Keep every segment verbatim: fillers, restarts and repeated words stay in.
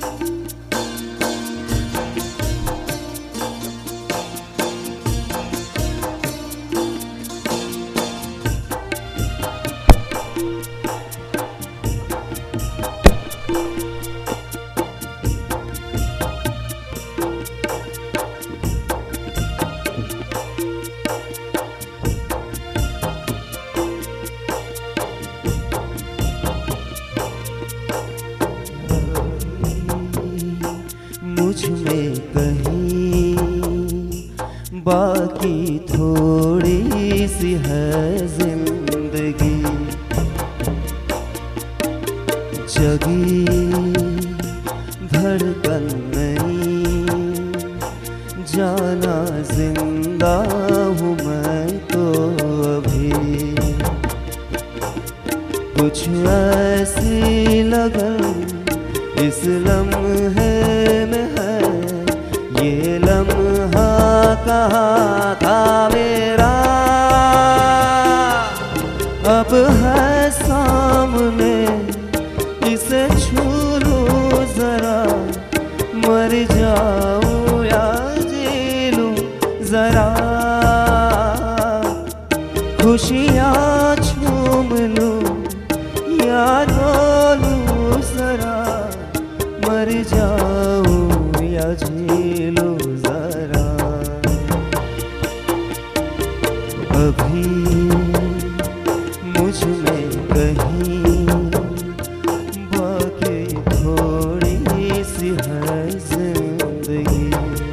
मुझ में कहीं बाकी थोड़ी सी है जिंदगी, जगी धड़कन नहीं, जाना जिंदा हूँ मैं तो अभी। कुछ ऐसी लगन इस लम्हे में है, ये लम्हा कहाँ था मेरा, अब है सामने, इसे छू लूं जरा, मर जाऊं या जी लूं जरा, खुशियाँ झूम लूं या रो लूं जरा, मर जाऊं या जी लूं जरा। अभी मुझ में कहीं बाकी थोड़ी सी है जिंदगी।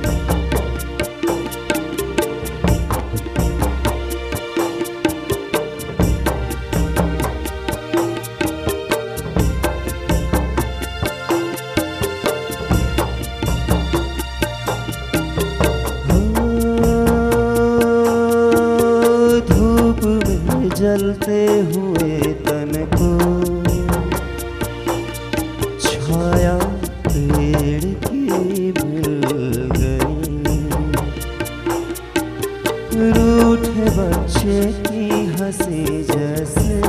जलते हुए तन को छाया पेड़ की मिल गई, रूठे बच्चे की हंसी जैसे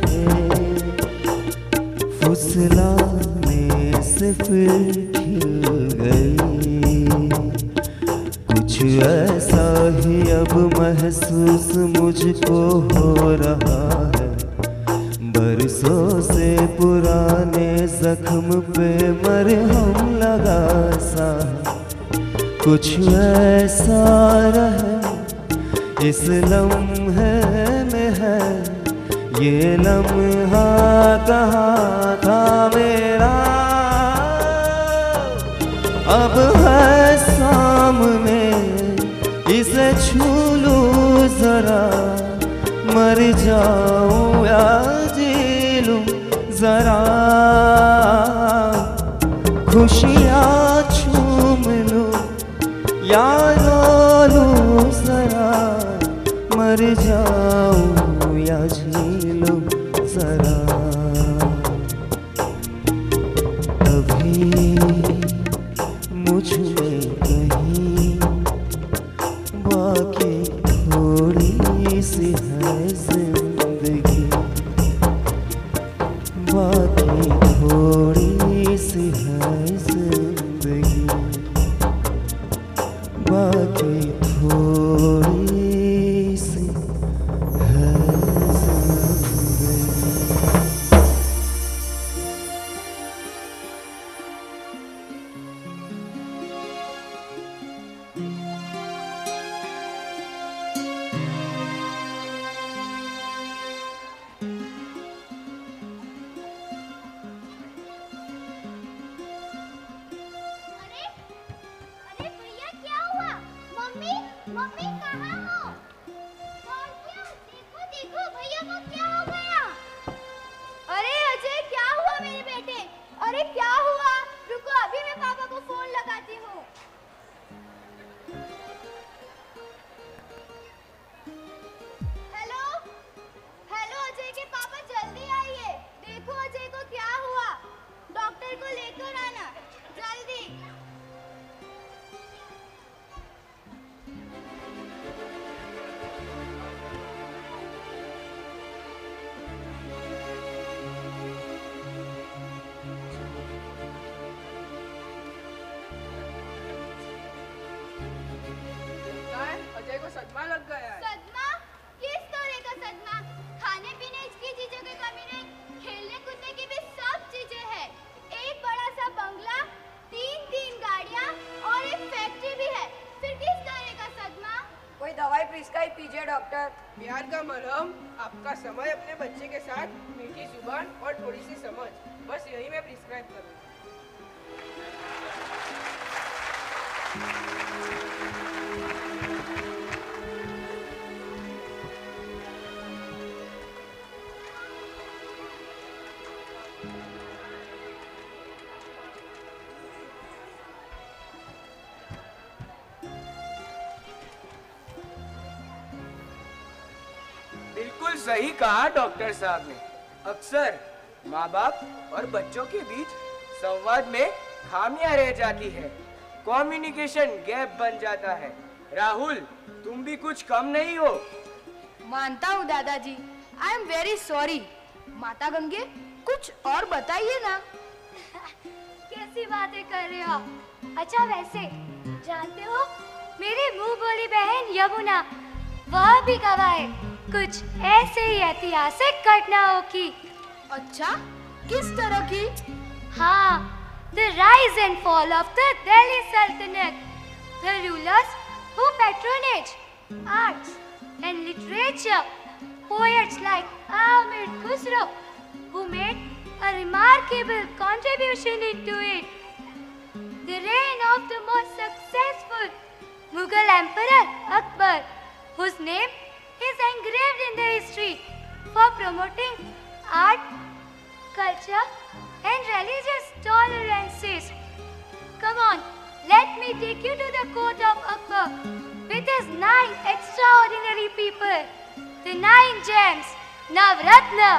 फुसलाने से फिर खिल गई। कुछ ऐसा ही अब महसूस मुझको हो रहा है, बरसों से पुराने जख्म पे मरहम लगा सा है। कुछ ऐसा रहे इस लम्हे में है, ये लम्हा कहाँ था मेरा, अब है सामने, इसे छू लूं जरा, मर जाऊं या जी लूं जरा, खुशियाँ झूम लूं या रो लूं जरा, मर जाऊं या जी लूं जरा। अभी मुझ में कहीं बाकी थोड़ी सी है जिंदगी, बाकी थोड़ी सी है जिंदगी, बाकी थोड़ी सी है जिंदगी। मम्मी कहाँ हो? और क्या? देखो देखो भैया को क्या हो गया? अरे अजय क्या हुआ मेरे बेटे? अरे क्या हुआ? रुको अभी मैं पापा को फोन लगाती हूँ। हेलो हेलो अजय के पापा जल्दी आइए। देखो अजय को क्या हुआ, डॉक्टर को लेकर आना जल्दी। को सदमा लग गया है। सदमा? किस तरह का सदमा? खाने पीने की चीजों की कमी नहीं, खेलने कूदने की भी सब चीजें हैं। एक बड़ा सा बंगला, तीन तीन गाड़ियाँ और एक फैक्ट्री भी है। फिर किस तरह का सदमा? कोई दवाई प्रिस्क्राइब कीजिए डॉक्टर। प्यार का मरहम, आपका समय अपने बच्चे के साथ, मीठी जुबान और थोड़ी सी समझ, बस यही मैं प्रिस्क्राइब करूँगा। बिल्कुल सही कहा डॉक्टर साहब ने। अक्सर माँ बाप और बच्चों के बीच संवाद में खामियां रह जाती है, कम्युनिकेशन गैप बन जाता है। राहुल, तुम भी कुछ कम नहीं हो। मानता हूँ दादाजी, आई एम वेरी सॉरी। माता गंगे, कुछ और बताइए ना। कैसी बातें कर रहे हो? अच्छा वैसे जानते हो, मेरी मुंह बोली बहन यमुना, वह भी गवाह है कुछ ऐसे ही ऐतिहासिक घटनाओं की। अच्छा, किस तरह की? हाँ, the rise and fall of the Delhi Sultanate, the rulers who patronage arts and literature, poets like Amir Khusro, who made a remarkable contribution into it. The reign of the most successful Mughal Emperor Akbar, whose name is engraved in the history for promoting art, culture and religious tolerances. Come on, let me take you to the court of Akbar with his nine extraordinary people, the nine gems, Navratna.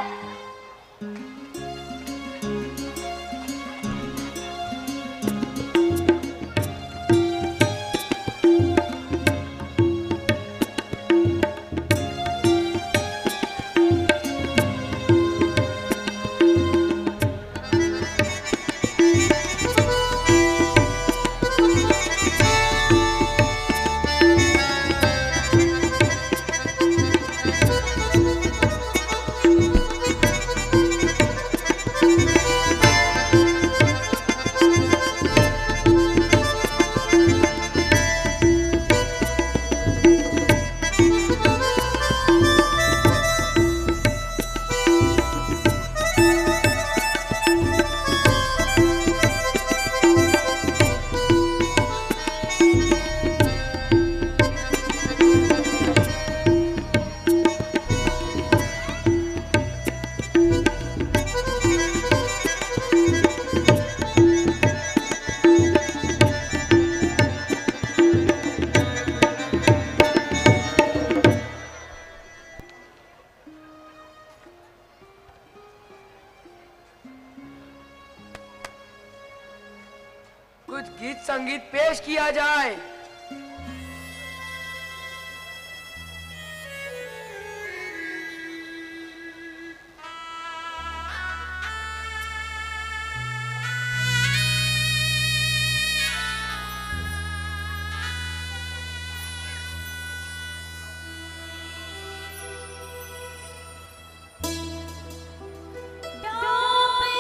कुछ गीत संगीत पेश किया जाए।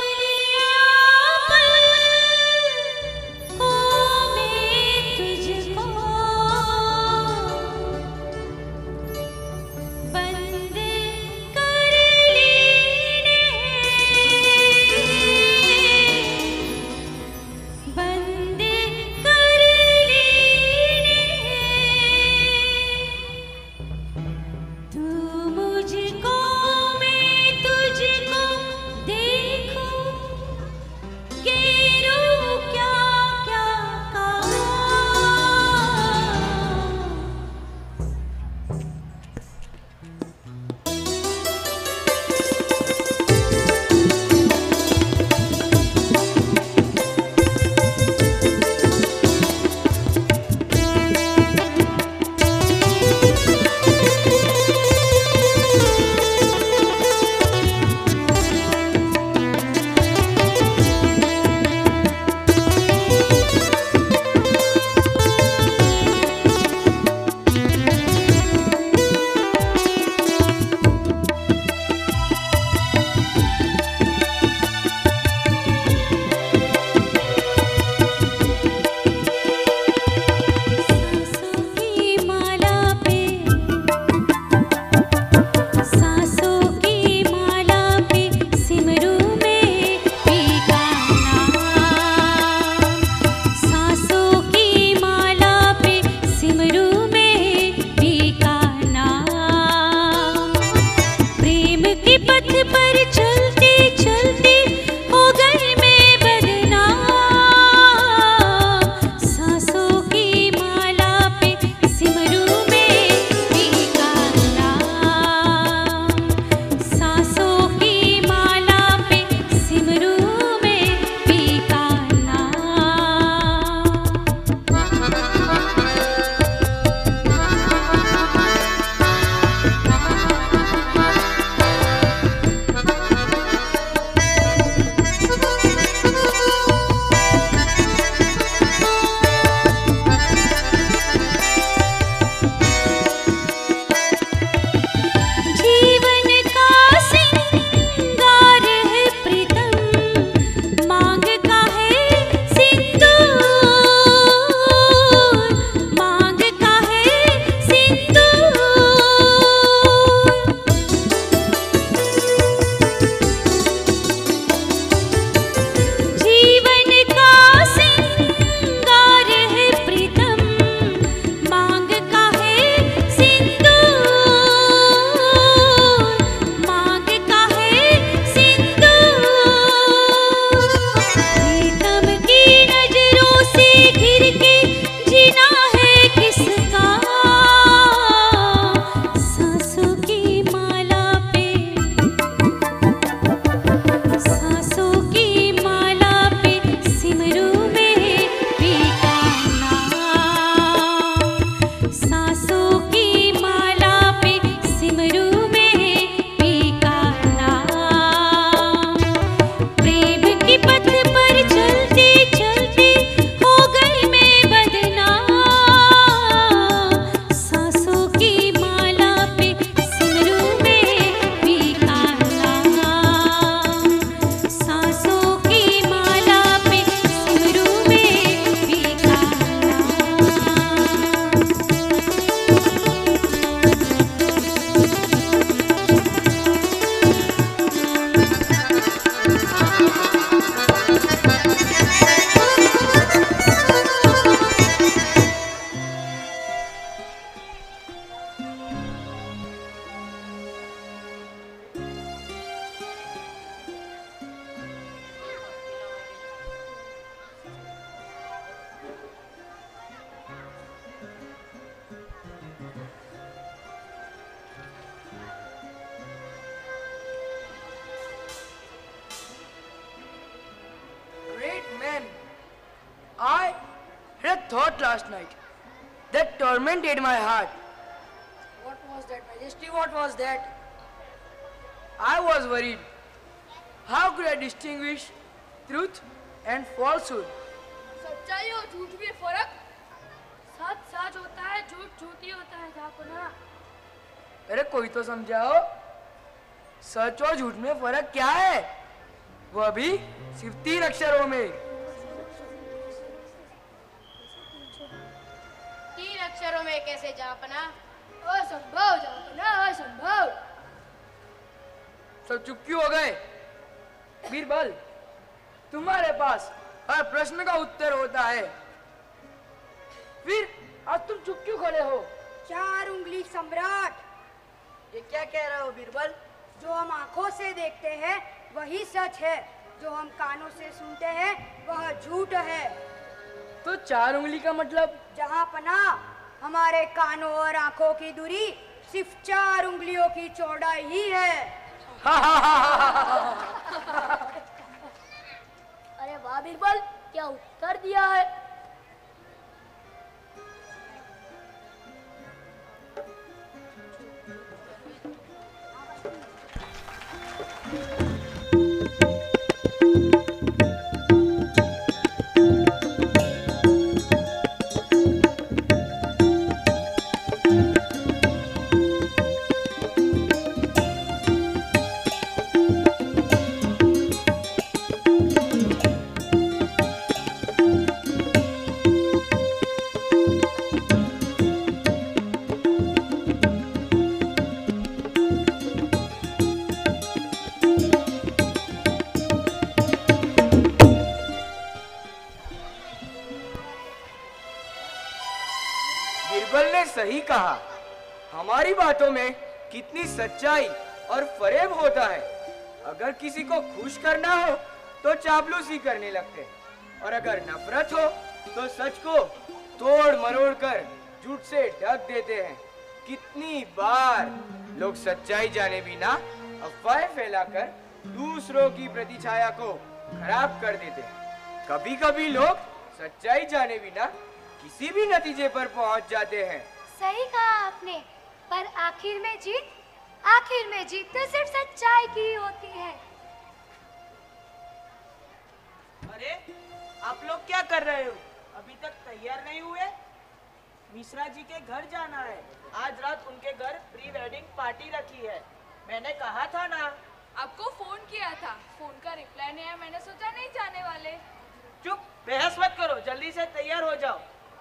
तुझको a thought last night that tormented my heart. What was that, Majesty? What was that? I was worried. How could I distinguish truth and falsehood? सच्चाई और झूठ में फर्क? सच सच होता है, झूठ झूठ ही होता है जापना। अरे कोई तो समझाओ, सच और झूठ में फर्क क्या है? वो भी सिर्फ तीन अक्षरों में। तीन अक्षरों में कैसे जापना? असंभव जापना, असंभव। सब चुप क्यों हो गए? बीरबल, तुम्हारे पास हर प्रश्न का उत्तर होता है, फिर आज तुम चुप क्यों खड़े हो? चार उंगली सम्राट। ये क्या कह रहे हो बीरबल? जो हम आंखों से देखते हैं वही सच है, जो हम कानों से सुनते हैं वह झूठ है। तो चार उंगली का मतलब? जहाँ पना हमारे कानों और आंखों की दूरी सिर्फ चार उंगलियों की चौड़ाई ही है। अरे वाह बीरबल, क्या उत्तर दिया है। बीरबल ने सही कहा। हमारी बातों में कितनी सच्चाई और फरेब होता है। अगर किसी को खुश करना हो तो चापलूसी करने लगते हैं, और अगर नफरत हो तो सच को तोड़ मरोड़ कर झूठ से ढक देते हैं। कितनी बार लोग सच्चाई जाने बिना अफवाहें फैलाकर दूसरों की प्रतिछाया को खराब कर देते हैं। कभी कभी लोग सच्चाई जाने बिना किसी भी नतीजे पर पहुंच जाते हैं। सही कहा आपने, पर आखिर में जीत आखिर में जीत तो सिर्फ सच्चाई की ही होती है। अरे आप लोग क्या कर रहे हो? अभी तक तैयार नहीं हुए? मिश्रा जी के घर जाना है। आज रात उनके घर प्री वेडिंग पार्टी रखी है। मैंने कहा था ना। आपको फोन किया था, फोन का रिप्लाई नहीं आया, मैंने सोचा नहीं जाने वाले। चुप, बहस मत करो, जल्दी से तैयार हो जाओ।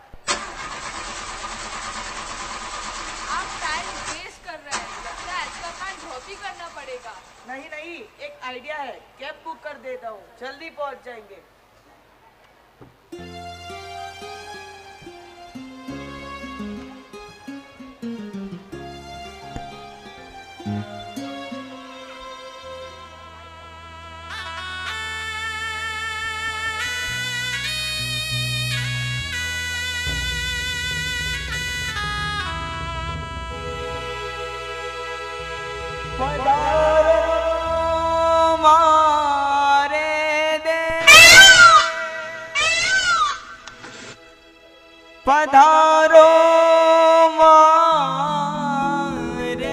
आप टाइम वेस्ट कर रहे हैं, लगता है आज का प्लान ड्रॉप ही करना पड़ेगा। नहीं नहीं, एक आइडिया है, कैब बुक कर देता हूँ, जल्दी पहुँच जाएंगे। पधारो मारे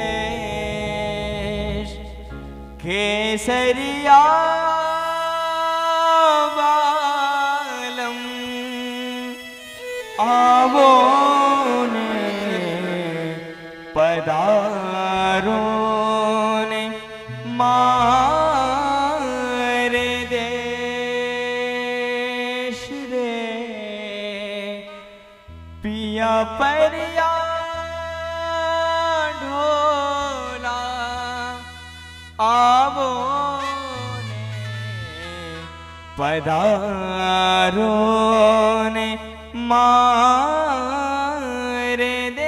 देश केसरिया बालम आवो ने पधारो ने मारे देश रे पिया परिया ढोला आवो ने पधारो ने मारे दे।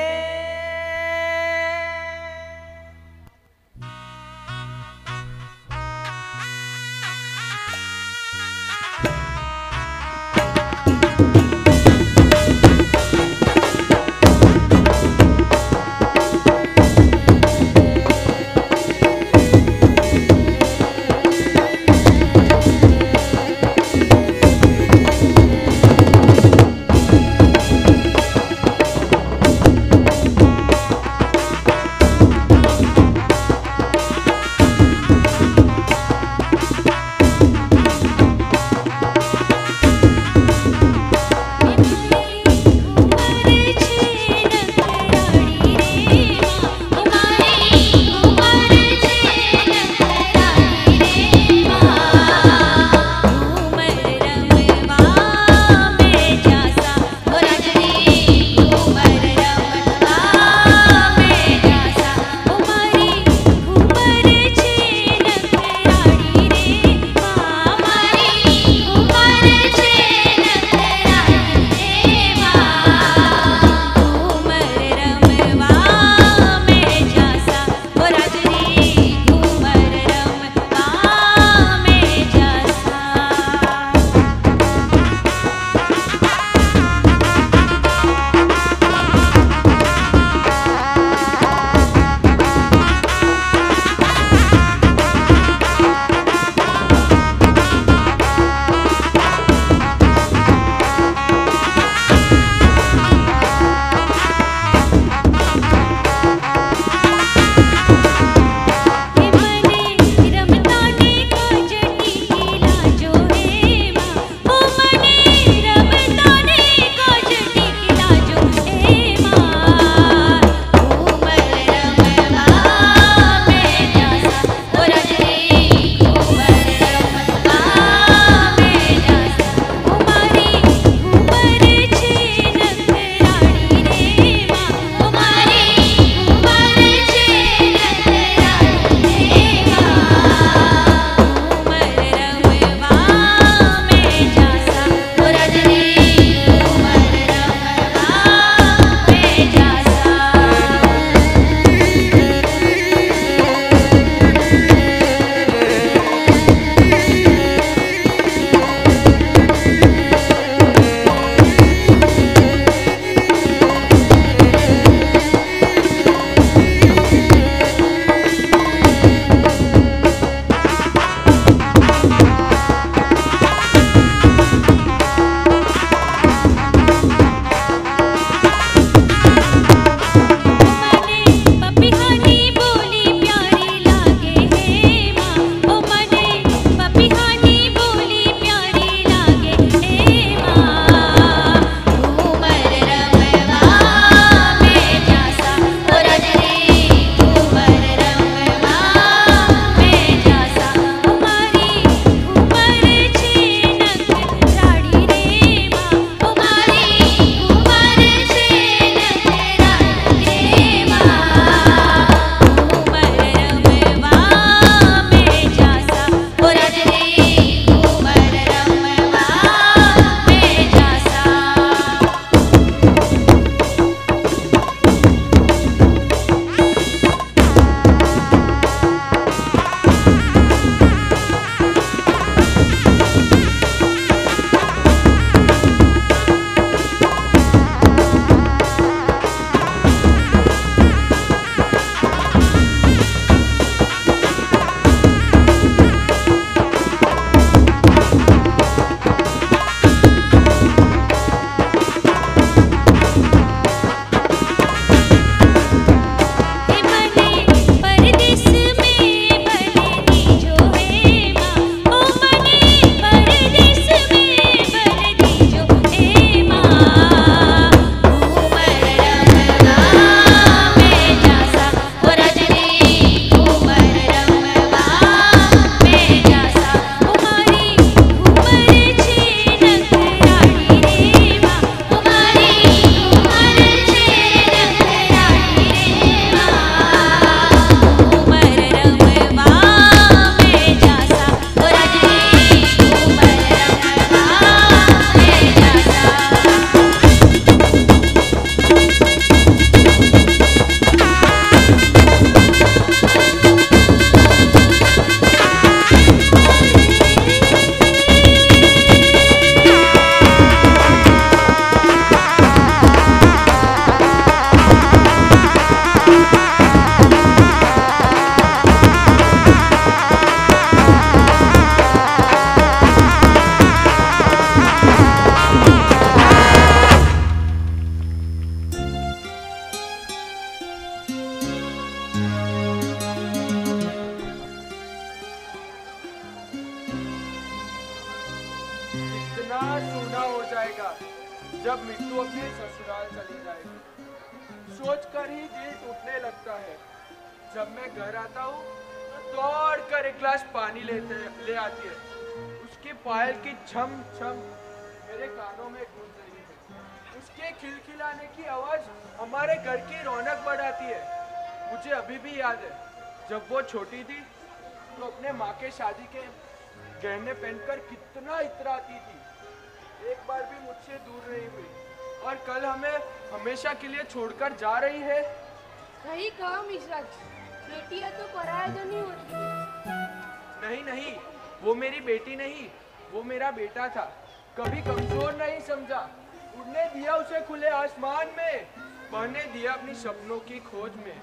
लगेगा जब मिट्टू अपने ससुराल चली जाएगी। सोचकर ही दिल टूटने लगता है। जब मैं घर आता हूँ तो दौड़ कर एक गिलास पानी लेते ले आती है। उसके पायल की छम छम मेरे कानों में गूंज रही है। उसके खिलखिलाने की आवाज हमारे घर की रौनक बढ़ाती है। मुझे अभी भी याद है जब वो छोटी थी तो अपने माँ के शादी के गहने पहनकर कितना इतराती थी। एक बार भी मुझसे दूर नहीं हुई और कल हमें हमेशा के लिए छोड़कर जा रही है। सही कहा मिश्रा जी, बेटियां तो पराया तो नहीं होती। नहीं नहीं, वो मेरी बेटी नहीं, वो मेरा बेटा था। कभी कमजोर नहीं समझा, उड़ने दिया उसे खुले आसमान में, बहने दिया अपनी सपनों की खोज में।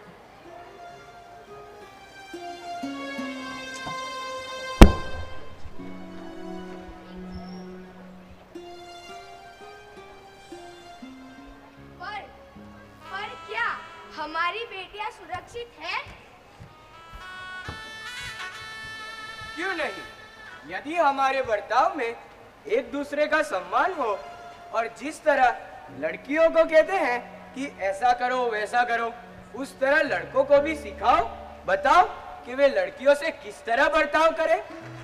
पर पर क्या हमारी बेटियां सुरक्षित हैं? क्यों नहीं? यदि हमारे बर्ताव में एक दूसरे का सम्मान हो और जिस तरह लड़कियों को कहते हैं कि ऐसा करो वैसा करो, उस तरह लड़कों को भी सिखाओ, बताओ कि वे लड़कियों से किस तरह बर्ताव करें।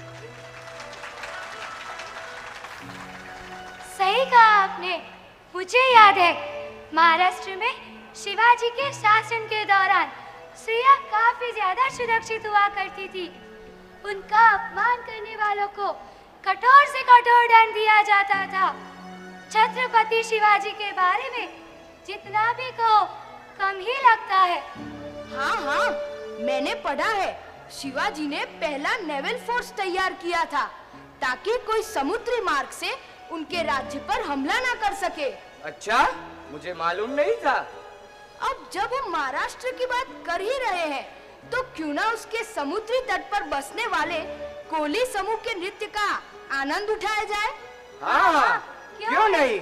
सही कहा आपने। मुझे याद है महाराष्ट्र में शिवाजी के शासन के दौरान स्त्रियां काफी ज्यादा सुरक्षित हुआ करती थी। उनका अपमान करने वालों को कठोर से कठोर दंड दिया जाता था। छत्रपति शिवाजी के बारे में जितना भी कहो कम ही लगता है। हाँ हाँ, मैंने पढ़ा है शिवाजी ने पहला नेवल फोर्स तैयार किया था ताकि कोई समुद्री मार्ग से उनके राज्य पर हमला ना कर सके। अच्छा, मुझे मालूम नहीं था। अब जब हम महाराष्ट्र की बात कर ही रहे हैं तो क्यों ना उसके समुद्री तट पर बसने वाले कोली समूह के नृत्य का आनंद उठाया जाए। हाँ हाँ, क्यों नहीं?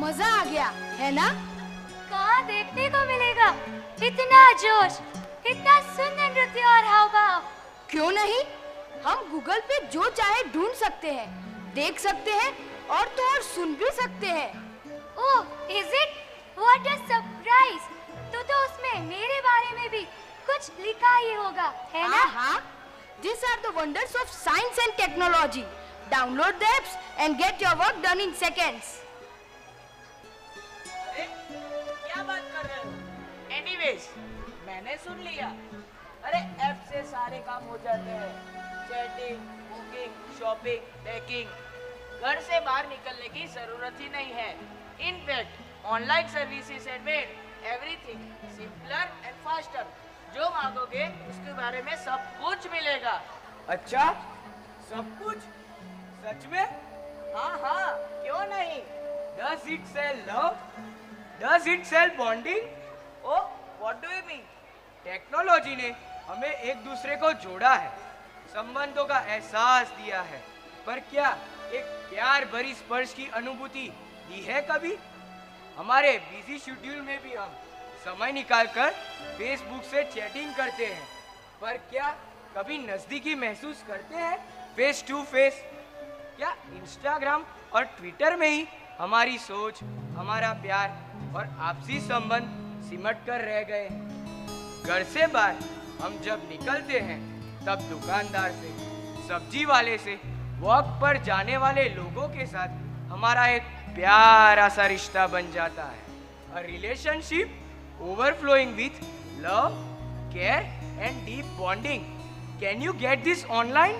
मजा आ गया, है ना? कहाँ देखने को मिलेगा इतना जोश, इतना सुंदर नृत्य और हाव भाव। क्यों नहीं? हम गूगल पे जो चाहे ढूंढ सकते हैं, देख सकते हैं और तो और सुन भी सकते हैं। Oh, is it? What a surprise! तो तो उसमें मेरे बारे में भी कुछ लिखा ही होगा, है ना? हाँ, these are the wonders of science and technology. Download the apps and get your work done in seconds. अरे क्या बात कर रहे हो? एनीवेज, मैंने सुन लिया। अरे ऐप से सारे काम हो जाते हैं, चैटिंग, बुकिंग, शॉपिंग, पैकिंग। घर से बाहर निकलने की जरूरत ही नहीं है। In fact online services have made everything simpler and faster. जो मांगोगे उसके बारे में सब कुछ मिलेगा। अच्छा, सब कुछ? सच में? हाँ हाँ, क्यों नहीं? Does it sell love? Does it sell bonding? Oh, what do you mean? Technology ने हमें एक दूसरे को जोड़ा है, संबंधों का एहसास दिया है, पर क्या एक प्यार भरी स्पर्श की अनुभूति दी है कभी? हमारे बिजी शेड्यूल में भी हम समय निकालकर फेसबुक से चैटिंग करते हैं, पर क्या कभी नजदीकी महसूस करते हैं फेस टू फेस? क्या इंस्टाग्राम और ट्विटर में ही हमारी सोच, हमारा प्यार और आपसी संबंध सिमट कर रह गए? घर से बाहर हम जब निकलते हैं तब दुकानदार से, सब्जी वाले से, वॉक पर जाने वाले लोगों के साथ हमारा एक प्यारा सा रिश्ता बन जाता है। A relationship overflowing with love, care and deep bonding. Can you get this online?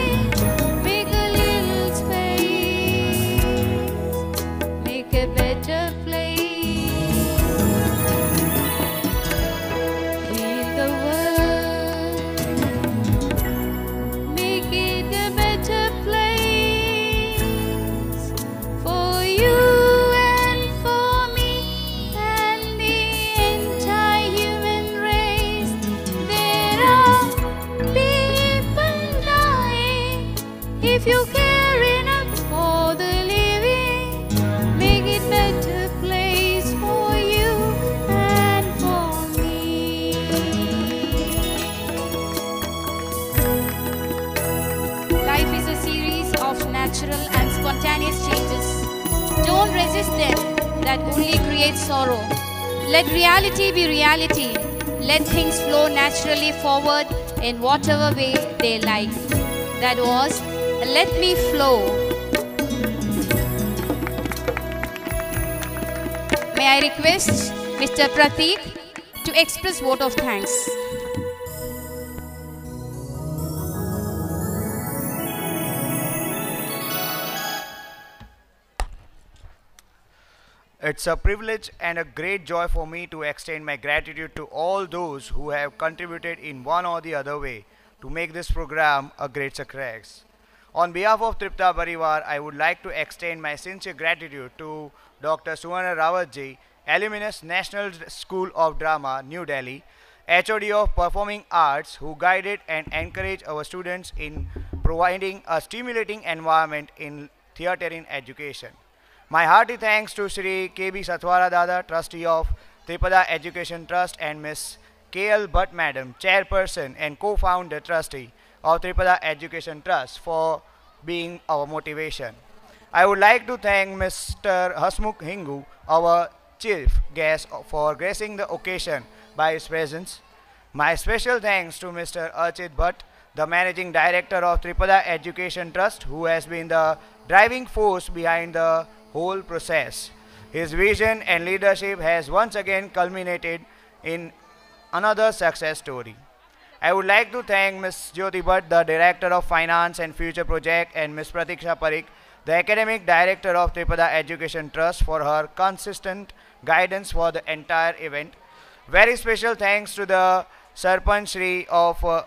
Better If you care enough for the living, make it better place for you and for me. Life is a series of natural and spontaneous changes. Don't resist them, that only creates sorrow. Let reality be reality. Let things flow naturally forward in whatever way they like. That was Let Me Flow. May I request Mister Pratik to express vote of thanks. It's a privilege and a great joy for me to extend my gratitude to all those who have contributed in one or the other way to make this program a great success. On behalf of Tripta Parivar, I would like to extend my sincere gratitude to Doctor Suvarna Rawatji, alumnus National School of Drama, New Delhi, H O D of Performing Arts, who guided and encouraged our students in providing a stimulating environment in theatre in education. My hearty thanks to Shri K B Sathwara Dada, Trustee of Tripada Education Trust, and Miss K L Bhatt Madam, Chairperson and Co-founder Trustee of Tripada Education Trust, for being our motivation. I would like to thank Mister Hasmukh Hingu, our Chief Guest, for gracing the occasion by his presence. My special thanks to Mister Archit Bhatt, the Managing Director of Tripada Education Trust, who has been the driving force behind the whole process. His vision and leadership has once again culminated in another success story. I would like to thank Miz Jyoti Bhatt, the Director of Finance and Future Project, and Miz Pratiksha Parikh, the Academic Director of Tripada Education Trust, for her consistent guidance for the entire event. Very special thanks to the Sarpanch Shri of uh,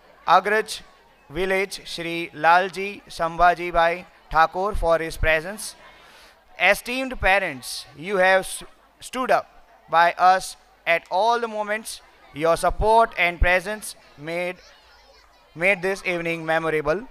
Agraj village, Shri Lalji Sambhaji Bhai Thakur, for his presence. Esteemed parents, you have stood up by us at all the moments. Your support and presence made, made this evening memorable.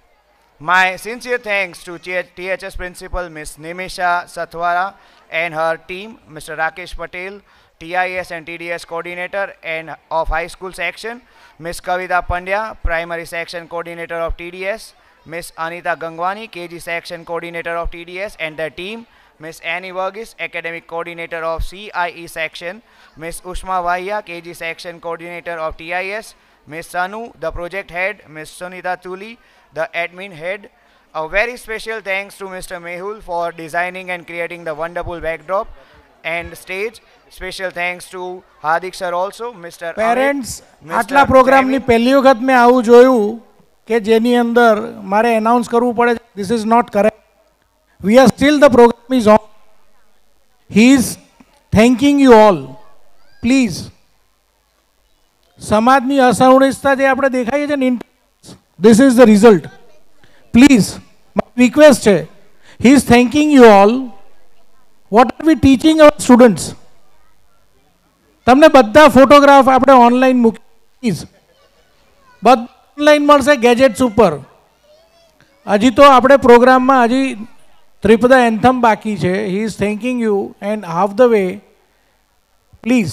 My sincere thanks to T H S Principal Miss Nimisha Sathwara and her team, Mister Rakesh Patel, T I S and T D S Coordinator and of High School Section, Miss Kavita Pandya, Primary Section Coordinator of T D S, Miss Anita Gangwani, K G Section Coordinator of T D S, and their team, Miss Annie Varghese, Academic Coordinator of C I E Section, Miss Ushma Vahia, K G Section Coordinator of T I S, Miss Sanu, the Project Head, Miss Sunita Tuli, the Admin Head. A very special thanks to Mister Mehul for designing and creating the wonderful backdrop and stage. Special thanks to Hardik sir also, Mister Parents, આટલા પ્રોગ્રામની પહેલી વખત મેં આવું જોયું કે જેની અંદર મારે એનાઉન્સ કરવું પડે. This is not correct. We are still, the program is on. He is thanking you all. Please. સમાજની અસહિષ્ણુતા જે આપણે દેખાઈએ છે ને, this is the result. Please, my request છે. He is thanking you all. What are we teaching our students? તમને બધા photograph આપણે online મૂકી, પ્લીઝ બધા ઓનલાઈન મળશે ગેજેટ્સ ઉપર. હજી તો આપણે પ્રોગ્રામમાં હજી Tripada Anthem બાકી છે. He is thanking you and half the way. Please.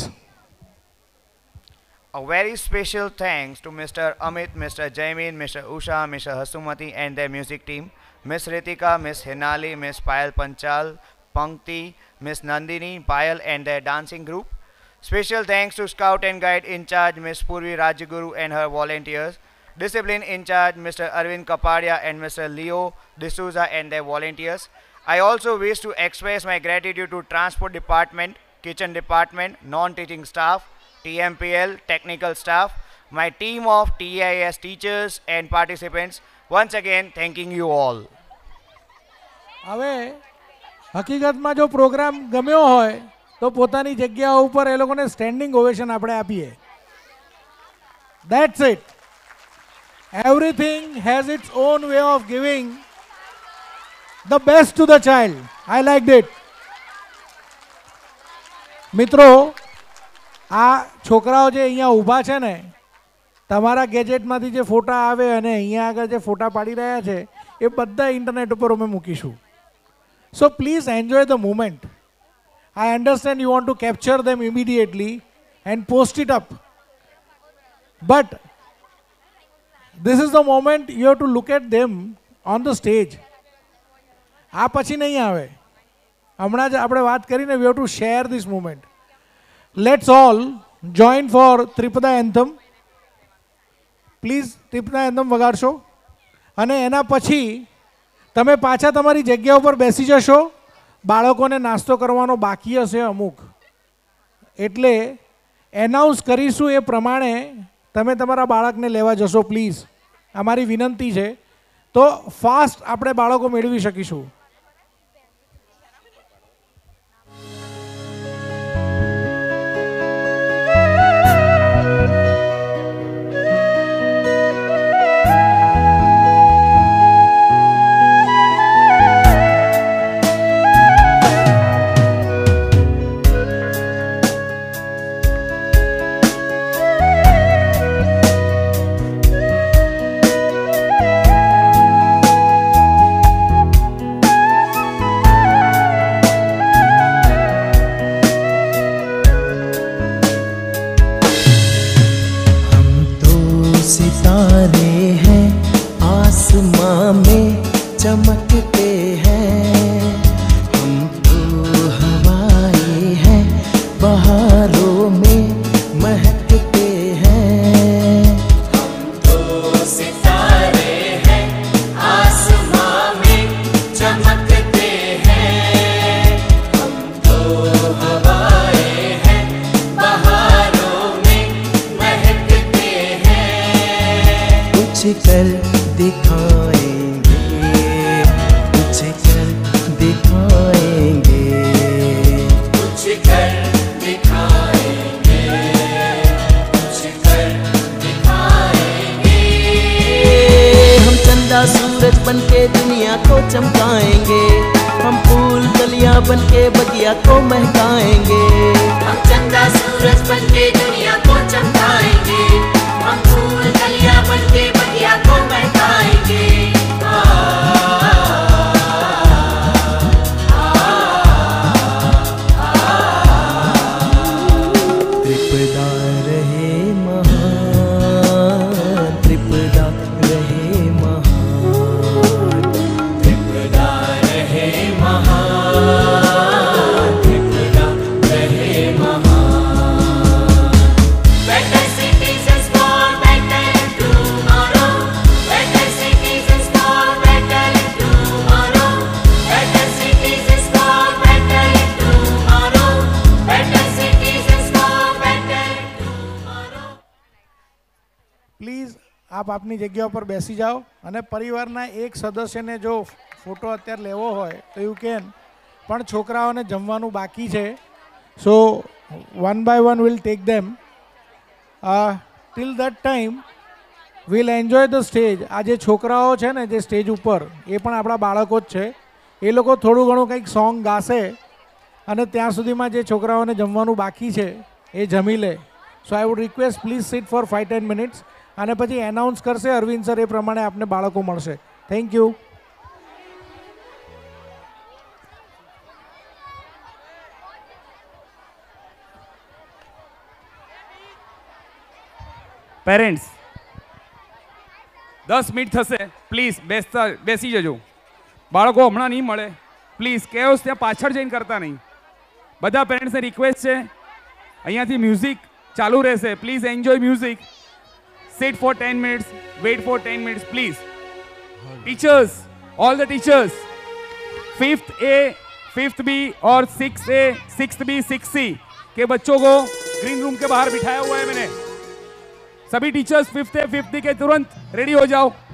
A very special thanks to Mister Amit, Mister Jaimin, Mister Usha, Mister Hasumati and their music team, Miss Ritika, Miss Hinali, Miss Payal Panchal, Pankti, Miss Nandini, Payal and their dancing group. Special thanks to Scout and Guide in charge, Miss Purvi Rajaguru and her volunteers. Discipline in charge, Mister Arvind Kapadia and Mister Leo D'Souza and their volunteers. I also wish to express my gratitude to Transport Department, Kitchen Department, non-teaching staff, T M P L, technical staff, my team of T I S teachers and participants. Once again, thanking you all. હવે હકીકતમાં જો programme ગમ્યો હોય તો પોતાની જગ્યા ઉપર એ લોકોને સ્ટેન્ડિંગ ઓવેશન આપણે આપીએ. That's it. Everything has its own way of giving the best to the child. I liked it. મિત્રો, આ છોકરાઓ જે અહીંયા ઊભા છે ને, તમારા ગેજેટમાંથી જે ફોટા આવે અને અહીંયા આગળ જે ફોટા પાડી રહ્યા છે એ બધા ઇન્ટરનેટ ઉપર અમે મૂકીશું. So please enjoy the moment. I understand you want to capture them immediately and post it up. But this is the moment you have to look at them on the stage. આ પછી નહીં આવે. હમણાં જ આપણે વાત કરીને we have to share this moment. Let's all join for Tripada anthem. Please Tripada anthem વગાડશો અને એના પછી તમે પાછા તમારી જગ્યા ઉપર બેસી જશો. બાળકોને નાસ્તો કરવાનો બાકી હશે અમુક, એટલે એનાઉન્સ કરીશું એ પ્રમાણે તમે તમારા બાળકને લેવા જશો. પ્લીઝ અમારી વિનંતી છે. તો ફાસ્ટ આપણે બાળકો મેળવી શકીશું. આપ આપની જગ્યા ઉપર બેસી જાઓ અને પરિવારના એક સદસ્યને જો ફોટો અત્યારે લેવો હોય તો યુ કેન, પણ છોકરાઓને જમવાનું બાકી છે. So one by one will take them. Till that time will enjoy the stage. આ જે છોકરાઓ છે ને જે સ્ટેજ ઉપર એ પણ આપણા બાળકો જ છે. એ લોકો થોડું ઘણું કંઈક સોંગ ગાશે અને ત્યાં સુધીમાં જે છોકરાઓને જમવાનું બાકી છે એ જમી લે. So I would request please sit for five ten minutes અને પછી એનાઉન્સ કરશે અરવિંદ સર, એ પ્રમાણે આપને બાળકો મળશે. Thank you. પેરેન્ટ્સ દસ મિનિટ થશે, પ્લીઝ બેસતા બેસી જજો. બાળકો હમણાં નહીં મળે, પ્લીઝ. કેઓસ ત્યાં પાછળ જઈને કરતા નહીં. બધા પેરેન્ટ્સને રિક્વેસ્ટ છે, અહીંયાથી મ્યુઝિક ચાલુ રહેશે. Please enjoy music. Sit for ten minutes, wait for ten minutes, please. Teachers, all the teachers, fifth A, fifth B और sixth A, sixth B, sixth C के बच्चों को ग्रीन रूम के बाहर बिठाया हुआ है मैंने. सभी teachers fifth A, fifth B के तुरंत रेडी हो जाओ.